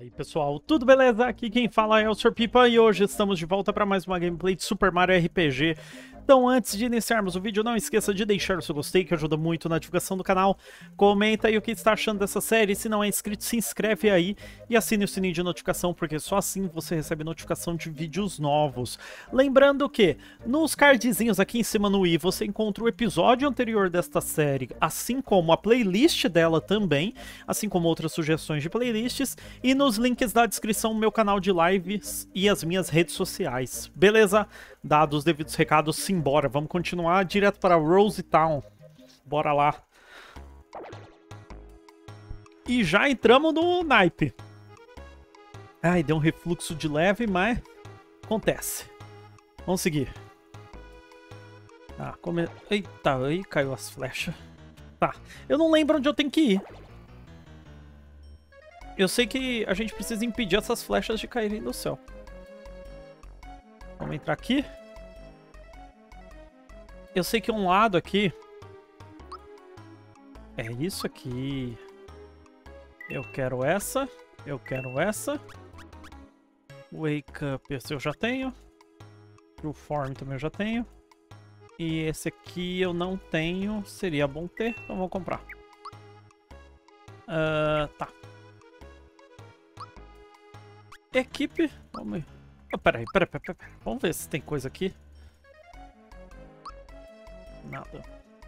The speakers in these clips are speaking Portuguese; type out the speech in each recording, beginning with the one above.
Aí pessoal, tudo beleza? Aqui quem fala é o Sr. Pipa e hoje estamos de volta para mais uma gameplay de Super Mario RPG. Então antes de iniciarmos o vídeo, não esqueça de deixar o seu gostei, que ajuda muito na divulgação do canal. Comenta aí o que está achando dessa série, se não é inscrito, se inscreve aí e assine o sininho de notificação, porque só assim você recebe notificação de vídeos novos. Lembrando que nos cardzinhos aqui em cima no i você encontra o episódio anterior desta série, assim como a playlist dela também, assim como outras sugestões de playlists, e nos links da descrição meu canal de lives e as minhas redes sociais. Beleza? Dados os devidos recados, simbora. Vamos continuar direto para Rose Town. Bora lá. E já entramos no naipe. Ai, deu um refluxo de leve, mas acontece. Vamos seguir. Ah, Eita, aí caiu as flechas. Tá, eu não lembro onde eu tenho que ir. Eu sei que a gente precisa impedir essas flechas de caírem do céu. Vamos entrar aqui. Eu sei que um lado aqui... é isso aqui. Eu quero essa. Eu quero essa. Wake Up, esse eu já tenho. True Form também eu já tenho. E esse aqui eu não tenho. Seria bom ter, então vou comprar. Tá. Equipe. Vamos ver. Oh, peraí. Vamos ver se tem coisa aqui. Nada.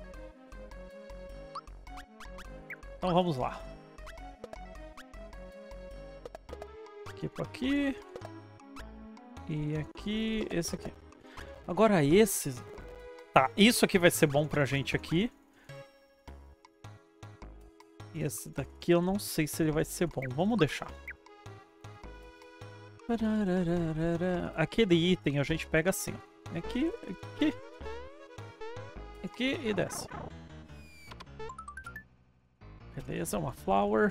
Então vamos lá. Equipa aqui. E aqui. Esse aqui. Agora esse... tá, isso aqui vai ser bom pra gente aqui. E esse daqui eu não sei se ele vai ser bom. Vamos deixar. Aquele item a gente pega assim. Aqui, aqui. Aqui e desce. Beleza, uma flower.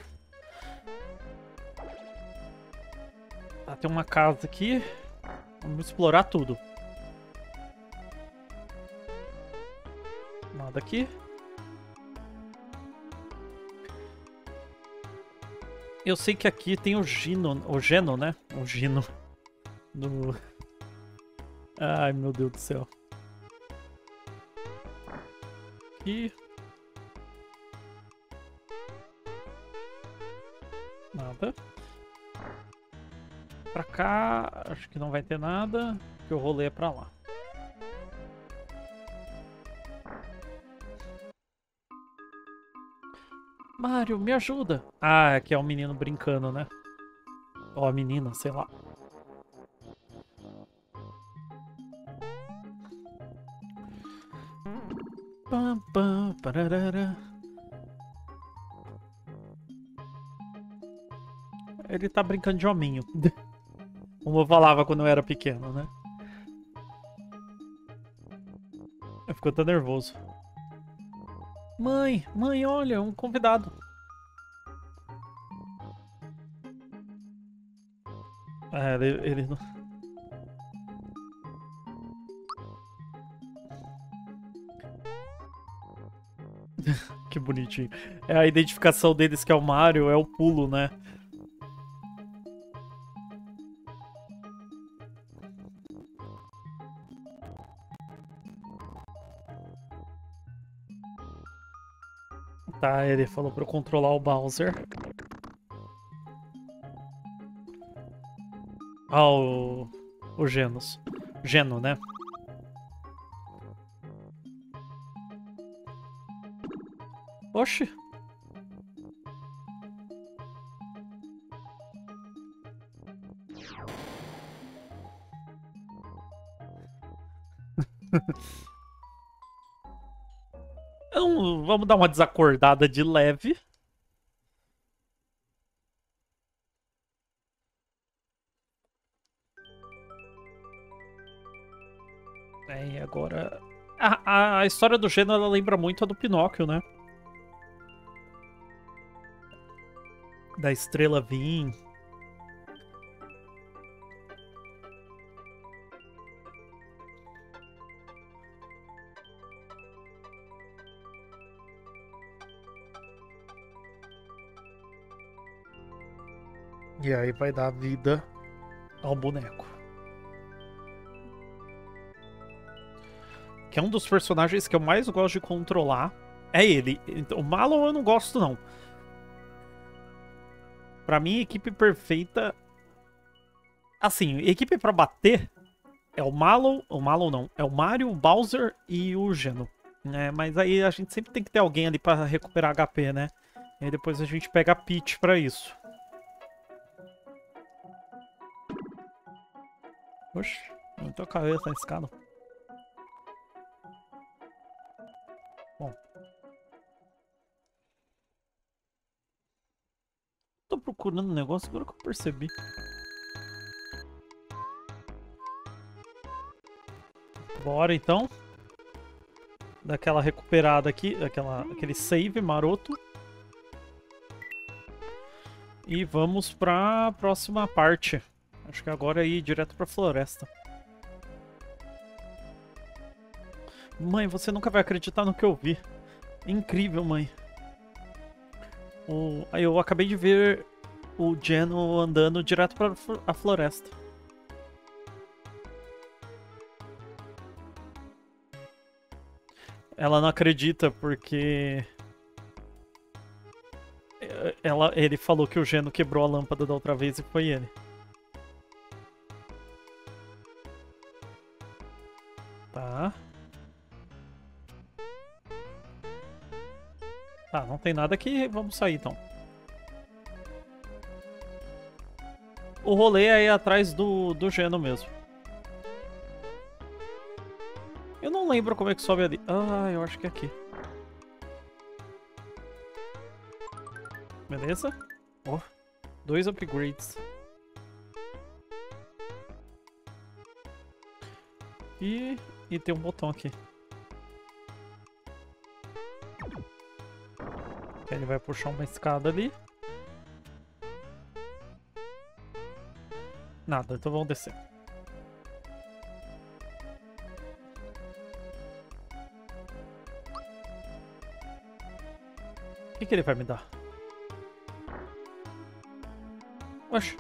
Tá, tem uma casa aqui. Vamos explorar tudo. Nada aqui. Eu sei que aqui tem o Geno, né? O Gino. No... ai, meu Deus do céu. Aqui. Nada. Pra cá, acho que não vai ter nada, porque o rolê é pra lá. Mario, me ajuda! Ah, aqui é um menino brincando, né? Ou a menina, sei lá. Pam, pam, pararara. Ele tá brincando de hominho. Como eu falava quando eu era pequeno, né? Eu fico até nervoso. Mãe, olha, um convidado. Ah, ele não... que bonitinho. É a identificação deles que é o Mario, é o pulo, né? Tá, ele falou pra eu controlar o Bowser. Ah, o Genos. Geno, né? Oxi. Então, vamos dar uma desacordada de leve. E agora... a história do Geno, ela lembra muito a do Pinóquio, né? Da estrela vir. E aí vai dar vida ao boneco. Que é um dos personagens que eu mais gosto de controlar. É ele. O Mallow eu não gosto, não. Pra mim, equipe perfeita... Assim, equipe pra bater é o Mallow... O Mallow não. É o Mario, o Bowser e o Geno. Mas aí a gente sempre tem que ter alguém ali pra recuperar HP, né? E aí depois a gente pega a Peach pra isso. Oxi, aumentou a cabeça na escada. Bom. Tô procurando um negócio agora que eu percebi. Bora então. Daquela recuperada aqui, aquele save maroto. E vamos pra próxima parte. Acho que agora é ir direto pra floresta. Mãe, você nunca vai acreditar no que eu vi. Incrível, mãe. Eu acabei de ver o Geno andando direto para a floresta. Ela não acredita porque... Ele falou que o Geno quebrou a lâmpada da outra vez e foi ele. Tá. Tá, não tem nada aqui, vamos sair então. O rolê é aí atrás do Geno mesmo. Eu não lembro como é que sobe ali. Ah, eu acho que é aqui. Beleza? Ó, 2 upgrades. E tem um botão aqui. Ele vai puxar uma escada ali. Nada, então vamos descer. O que ele vai me dar? Oxe.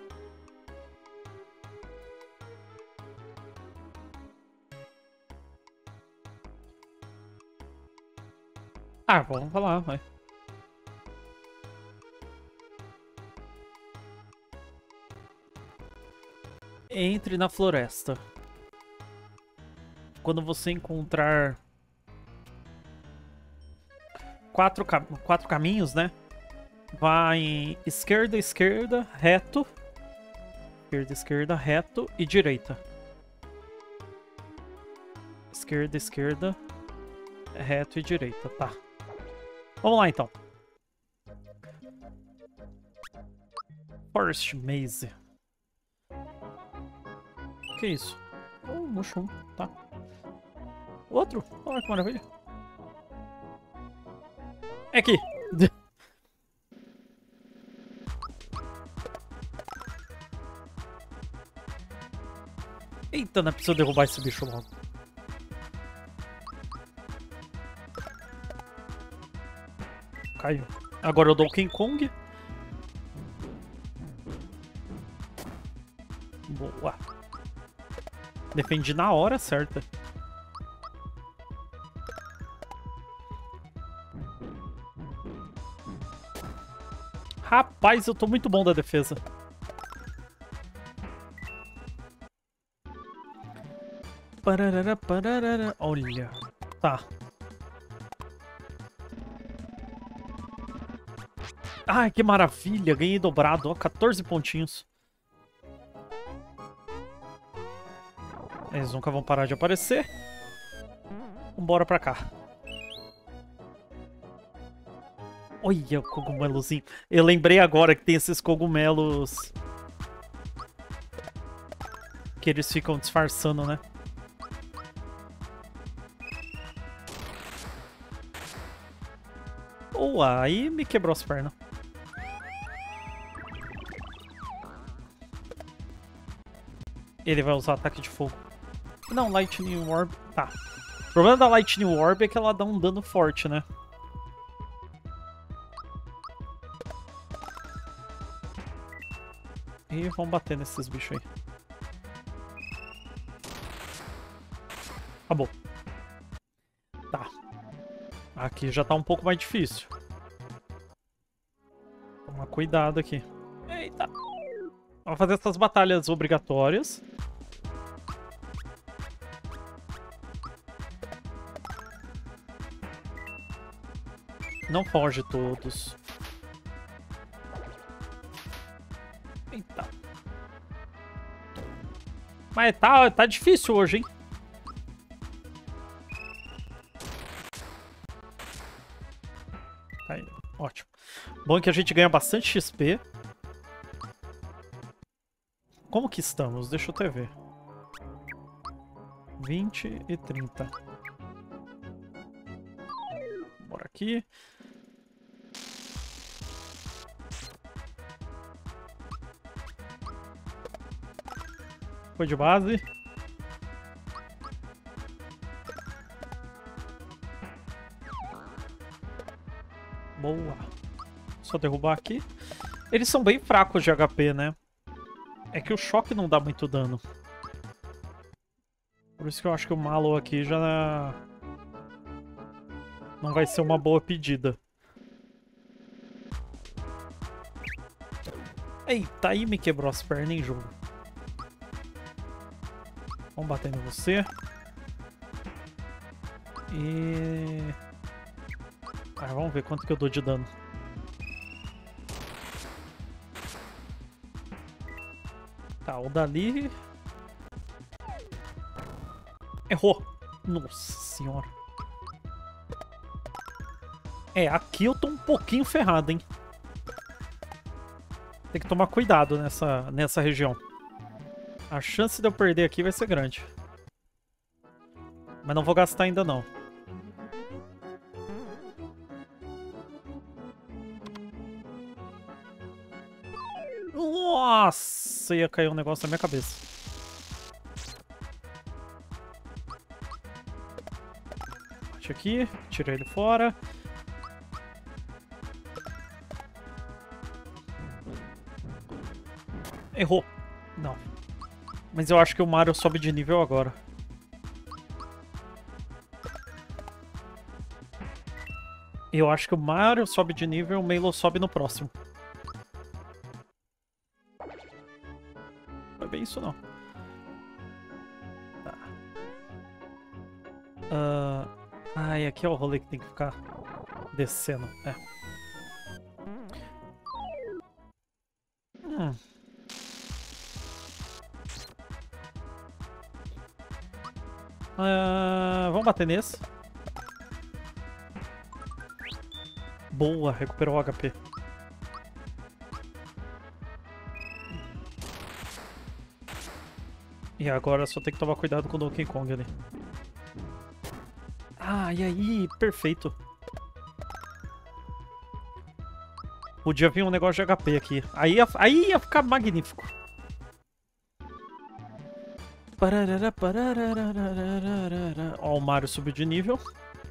Ah, vamos falar, vai. Entre na floresta. Quando você encontrar quatro caminhos, né? Vai em esquerda, esquerda, reto. Esquerda, esquerda, reto e direita. Esquerda, esquerda, reto e direita, tá. Vamos lá então. Forest Maze. Que isso? Oh, mushroom, tá. Outro? Olha que maravilha. É aqui. Eita, não é preciso derrubar esse bicho logo. Caiu. Agora eu dou o King Kong. Boa. Defendi na hora certa. Rapaz, eu tô muito bom da defesa. Pararara, pararara. Olha. Tá. Ai, que maravilha. Ganhei dobrado. Ó, 14 pontinhos. Eles nunca vão parar de aparecer. Vambora pra cá. Olha o cogumelozinho. Eu lembrei agora que tem esses cogumelos... que eles ficam disfarçando, né? Oh, aí me quebrou as pernas. Ele vai usar ataque de fogo. Não, Lightning Orb... Tá. O problema da Lightning Orb é que ela dá um dano forte, né? E vamos bater nesses bichos aí. Acabou. Tá. Aqui já tá um pouco mais difícil. Toma cuidado aqui. Eita. Vamos fazer essas batalhas obrigatórias. Não foge todos. Eita. Mas tá difícil hoje, hein? Aí, ótimo. Bom que a gente ganha bastante XP. Como que estamos? Deixa eu até ver. 20 e 30. Bora aqui. Foi de base. Boa. Só derrubar aqui. Eles são bem fracos de HP, né? É que o choque não dá muito dano. Por isso que eu acho que o Mallow aqui já não vai ser uma boa pedida. Eita, aí me quebrou as pernas em jogo. Vamos bater em você. E... vamos ver quanto que eu dou de dano. Tá, o dali... Errou. Nossa senhora. Aqui eu tô um pouquinho ferrado, hein. Tem que tomar cuidado nessa região. A chance de eu perder aqui vai ser grande. Mas não vou gastar ainda não. Nossa, ia cair um negócio na minha cabeça. Bate aqui, tira ele fora. Errou. Não. Mas eu acho que o Mario sobe de nível agora. Eu acho que o Mario sobe de nível e o Mallow sobe no próximo. Não foi bem isso, não. Tá. Aqui é o rolê que tem que ficar descendo. Vamos bater nesse. Boa, recuperou o HP. E agora só tem que tomar cuidado com o Donkey Kong ali. E aí? Perfeito. Podia vir um negócio de HP aqui. Aí ia ficar magnífico. Ó, o Mario subiu de nível.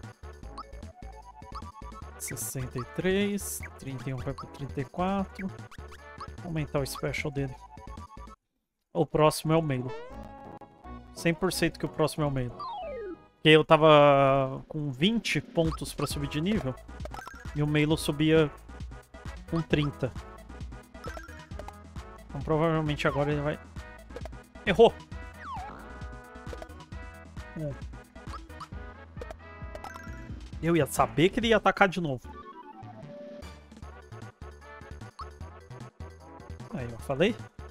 63, 31 vai pro 34. Vou aumentar o special dele. O próximo é o Mallow. 100% que o próximo é o Mallow. Porque eu tava com 20 pontos pra subir de nível. E o Mallow subia com 30. Então provavelmente agora ele vai... Errou! Eu ia saber que ele ia atacar de novo. Aí, eu falei.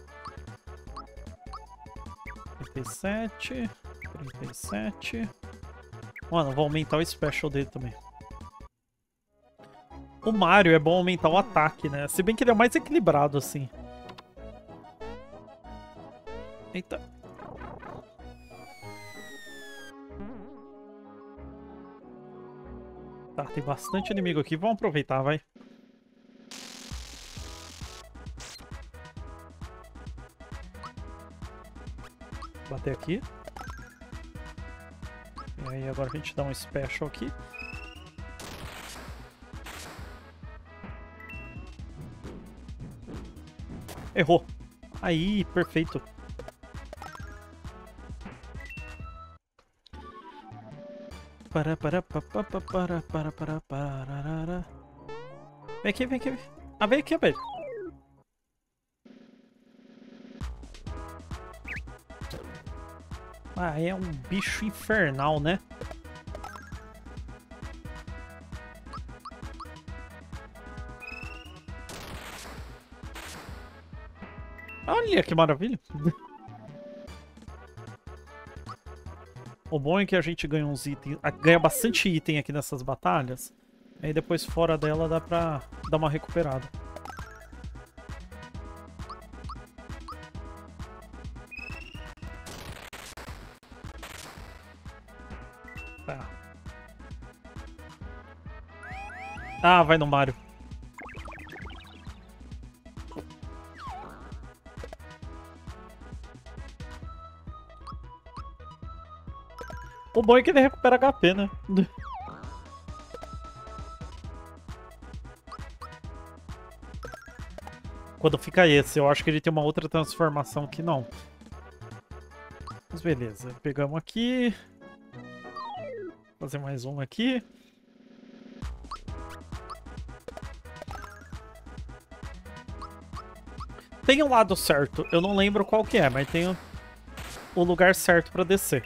37. 37. Mano, vou aumentar o special dele também. O Mario é bom aumentar o ataque, né? Se bem que ele é mais equilibrado, assim. Eita. Tá, tem bastante inimigo aqui. Vamos aproveitar, vai. Bater aqui. E aí agora a gente dá um special aqui. Errou. Aí, perfeito. Vem aqui, vem aqui. Ah, vem aqui, velho. Ah, é um bicho infernal, né? Olha que maravilha. O bom é que a gente ganha uns itens, ganha bastante item aqui nessas batalhas. Aí depois fora dela dá pra dar uma recuperada. Tá. Ah, vai no Mario. O bom é que ele recupera HP, né? Quando fica esse, eu acho que ele tem uma outra transformação que não. Mas beleza, pegamos aqui. Fazer mais um aqui. Tem um lado certo, eu não lembro qual que é, mas tem o lugar certo pra descer.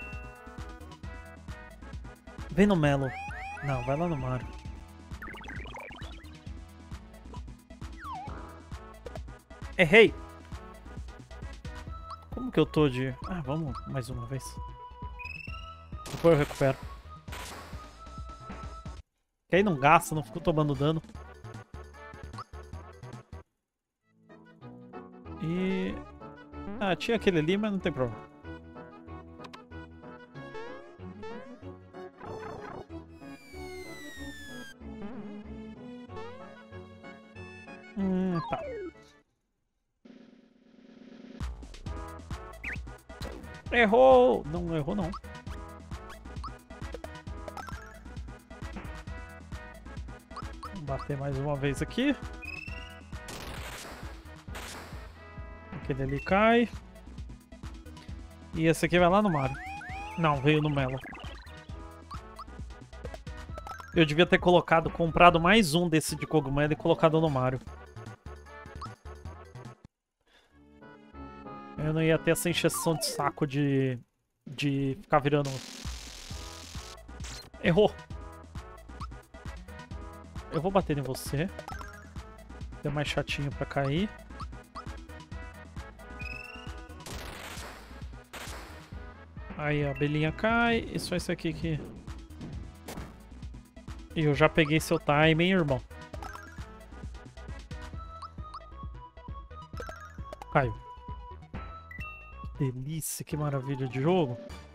Vem no Melo. Não, vai lá no Mario. Errei! Como que eu tô de... Ah, vamos mais uma vez. Depois eu recupero. Que aí não gasta, não fico tomando dano. E... Ah, tinha aquele ali, mas não tem problema. Tá. Errou! Não errou, não. Vou bater mais uma vez aqui. Aquele ali cai. E esse aqui vai lá no Mario. Não, veio no Melo. Eu devia ter comprado mais um desse de cogumelo e colocado no Mario. Eu não ia ter essa encheção de saco de ficar virando... Errou! Eu vou bater em você. É mais chatinho pra cair. Aí a abelhinha cai. E só isso aqui que... E eu já peguei seu time, hein, irmão? Caiu. Que delícia, que maravilha de jogo.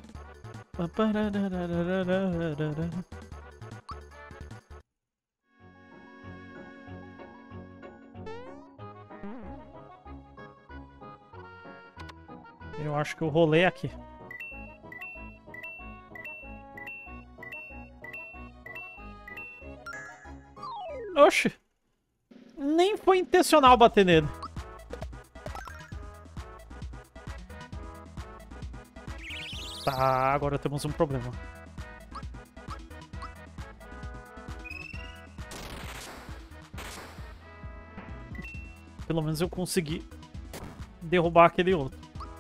Eu acho que o rolê é aqui. Oxi! Nem foi intencional bater nele. Tá, agora temos um problema. Pelo menos eu consegui derrubar aquele outro.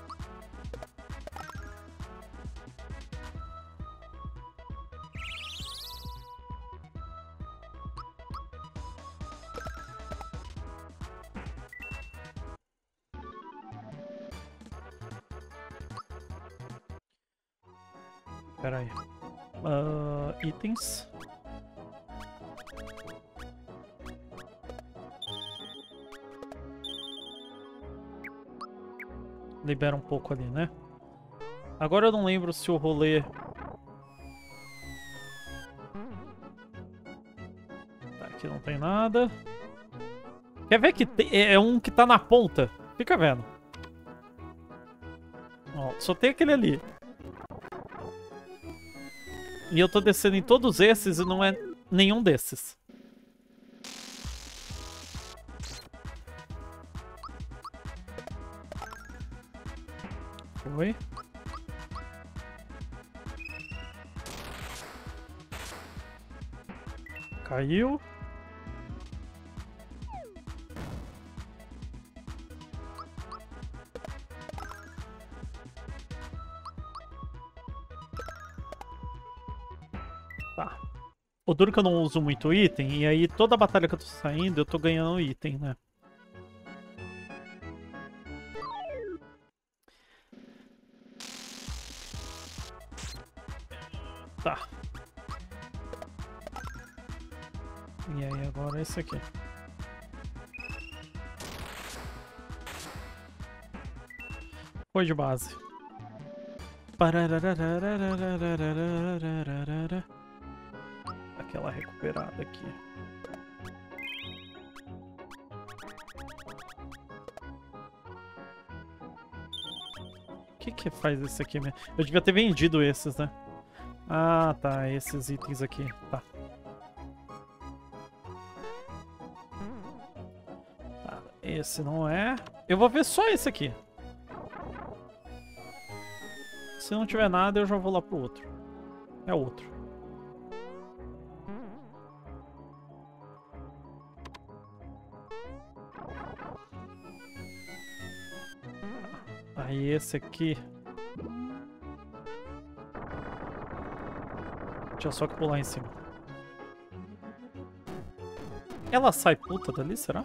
Pera aí. Itens. Libera um pouco ali, né? Agora eu não lembro se o rolê... Tá, aqui não tem nada. Quer ver que é um que tá na ponta? Fica vendo. Ó, só tem aquele ali. E eu tô descendo em todos esses e não é nenhum desses. Foi. Caiu. Tá. O duro que eu não uso muito item, e aí toda batalha que eu tô saindo, eu tô ganhando item, né? Tá. E aí agora esse aqui. Foi de base. Aquela recuperada aqui. O que faz esse aqui mesmo? Eu devia ter vendido esses, né? Ah, tá. Esses itens aqui. Tá. Tá. Esse não é. Eu vou ver só esse aqui. Se não tiver nada, eu já vou lá pro outro. É outro. Aí esse aqui. Deixa eu só que pular em cima. Ela sai puta dali, será?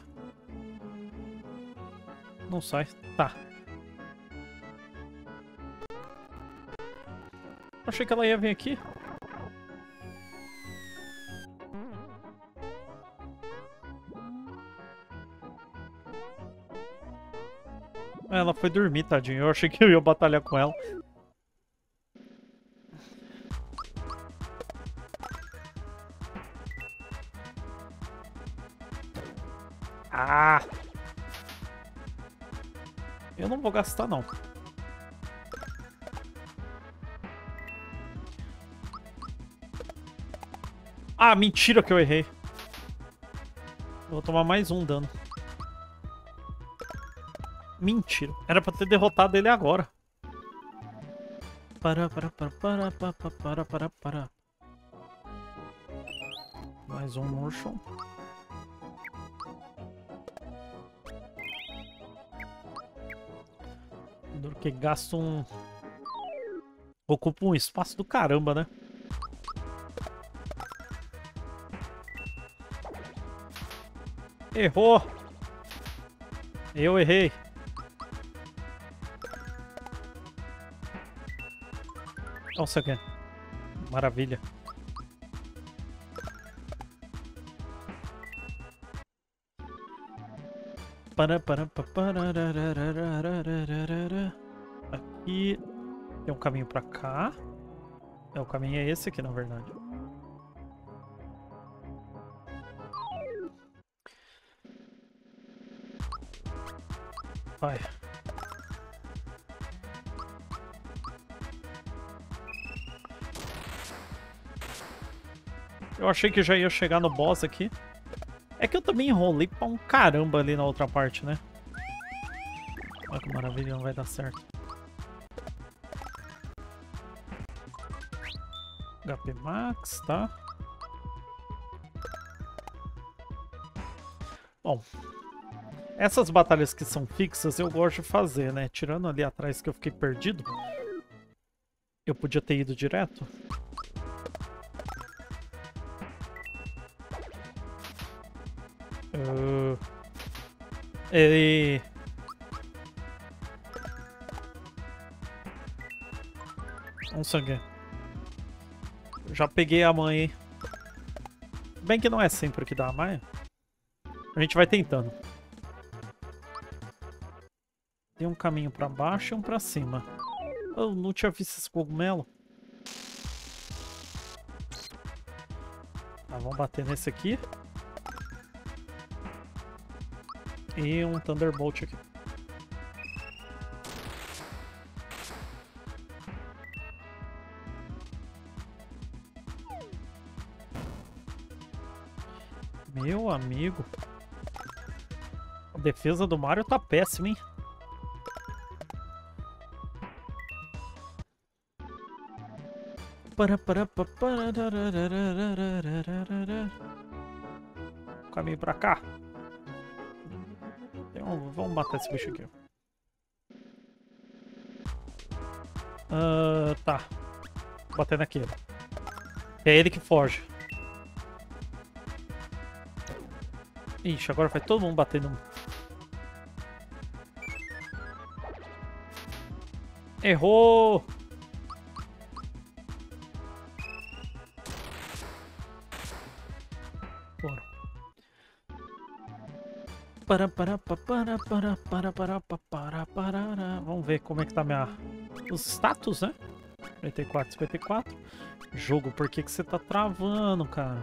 Não sai. Tá. Achei que ela ia vir aqui. Ela foi dormir, tadinho. Eu achei que eu ia batalhar com ela. Ah! Eu não vou gastar, não. Ah, mentira que eu errei. Eu vou tomar mais um dano. Mentira. Era pra ter derrotado ele agora. Para. Mais um motion. Duro que gasta um... Ocupa um espaço do caramba, né? Errou! Eu errei. Nossa, que maravilha. Aqui tem um caminho pra cá. O caminho é esse aqui, na verdade. Vai. Eu achei que já ia chegar no boss aqui. É que eu também enrolei pra um caramba ali na outra parte, né? Olha que maravilha, não vai dar certo. HP Max, tá? Bom, essas batalhas que são fixas eu gosto de fazer, né? Tirando ali atrás que eu fiquei perdido. Eu podia ter ido direto. Um sangue. Já peguei a mãe, hein? Bem que não é sempre que dá a mãe. A gente vai tentando. Tem um caminho pra baixo e um pra cima. Eu não tinha visto esse cogumelo. Tá, vamos bater nesse aqui. E um Thunderbolt aqui. Meu amigo. A defesa do Mario tá péssima, hein? Caminho pra cá. Vamos matar esse bicho aqui. Tá. Vou bater naquele. É ele que foge. Ixi, agora vai todo mundo bater no... Errou! Bora. Vamos ver como é que tá os status, né? 54, 54. Jogo, por que você tá travando, cara?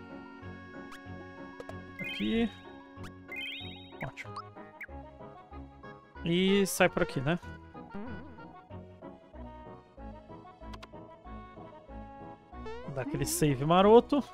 Aqui. Ótimo. E sai por aqui, né? Dá aquele save maroto.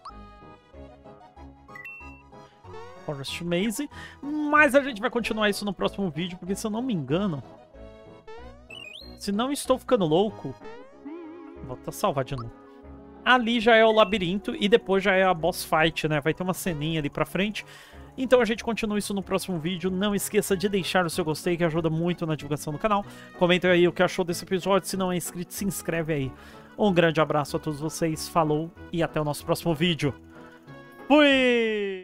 Forest Maze. Mas a gente vai continuar isso no próximo vídeo, porque se eu não me engano... Se não estou ficando louco... Vou até salvar de novo. Ali já é o labirinto e depois já é a boss fight, né? Vai ter uma ceninha ali pra frente. Então a gente continua isso no próximo vídeo. Não esqueça de deixar o seu gostei, que ajuda muito na divulgação do canal. Comenta aí o que achou desse episódio. Se não é inscrito, se inscreve aí. Um grande abraço a todos vocês. Falou e até o nosso próximo vídeo. Fui!